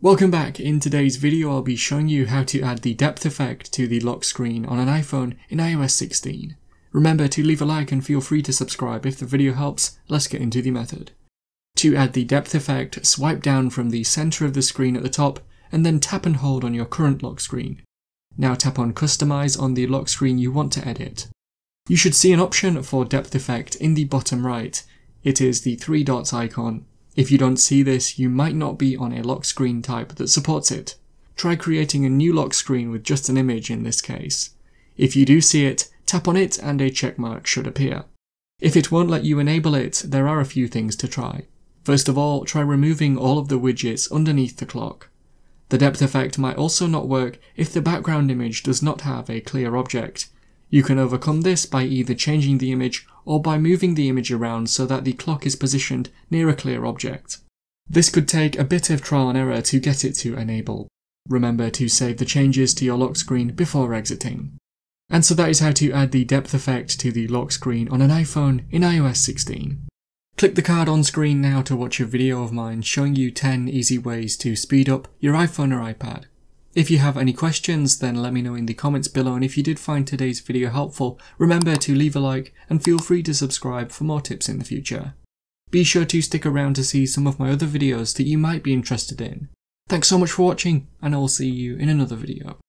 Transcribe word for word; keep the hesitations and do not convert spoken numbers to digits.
Welcome back. In today's video I'll be showing you how to add the depth effect to the lock screen on an iPhone in i O S sixteen. Remember to leave a like and feel free to subscribe if the video helps. Let's get into the method. To add the depth effect, swipe down from the center of the screen at the top and then tap and hold on your current lock screen. Now tap on Customize on the lock screen you want to edit. You should see an option for depth effect in the bottom right. It is the three dots icon. If you don't see this, you might not be on a lock screen type that supports it. Try creating a new lock screen with just an image in this case. If you do see it, tap on it and a checkmark should appear. If it won't let you enable it, there are a few things to try. First of all, try removing all of the widgets underneath the clock. The depth effect might also not work if the background image does not have a clear object. You can overcome this by either changing the image or by moving the image around so that the clock is positioned near a clear object. This could take a bit of trial and error to get it to enable. Remember to save the changes to your lock screen before exiting. And so that is how to add the depth effect to the lock screen on an iPhone in i O S sixteen. Click the card on screen now to watch a video of mine showing you ten easy ways to speed up your iPhone or iPad. If you have any questions, then let me know in the comments below, and if you did find today's video helpful, remember to leave a like and feel free to subscribe for more tips in the future. Be sure to stick around to see some of my other videos that you might be interested in. Thanks so much for watching, and I will see you in another video.